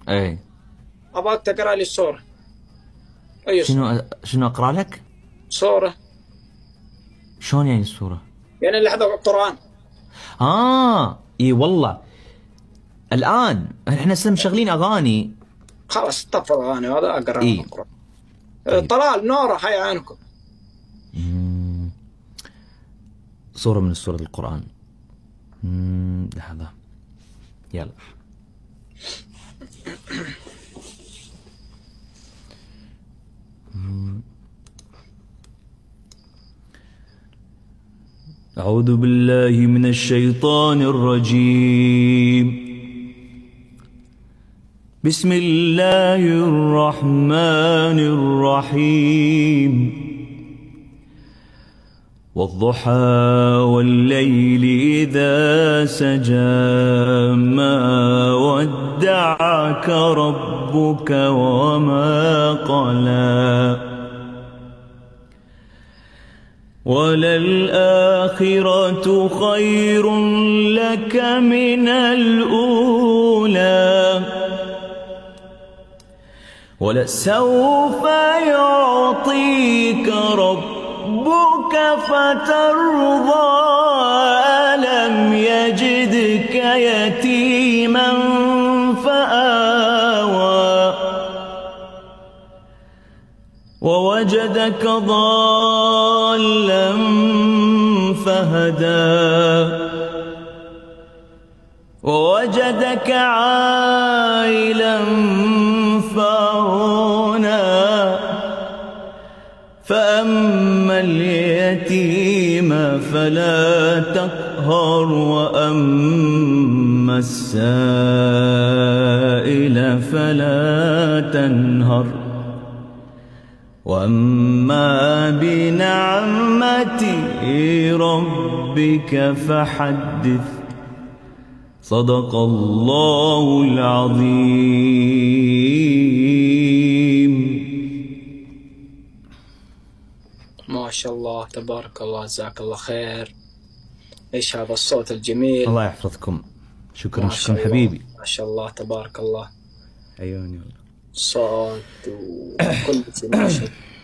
اي. ابغاك تقرا لي السورة. اي سورة؟ شنو اقرا لك؟ سورة. شلون يعني السورة؟ يعني اللي حضر القرآن. اي والله. الان احنا مشغلين اغاني. خلاص طفل اغاني هذا اقرا اي القرآن. طيب. طلال نورة حي عينكم. سورة من سورة القرآن. لحظة. يلا. أعوذ بالله من الشيطان الرجيم. بسم الله الرحمن الرحيم. والضحى والليل إذا سجى ما ودعك ربك وما قلى وللآخرة خير لك من الأولى ولسوف يعطيك ربك فترضى ألم يجدك يتيما فآوى ووجدك ضالا فهدى ووجدك عائلا فأغنى فأما اليتيم فلا تقهر وأما السائل فلا تنهر وأما بنعمة ربك فحدث. صدق الله العظيم. ما شاء الله تبارك الله جزاك الله خير. ايش هذا الصوت الجميل. الله يحفظكم. شكرا حبيبي. ما شاء الله تبارك الله. عيوني والله. صوت وكل شيء ما شاء الله.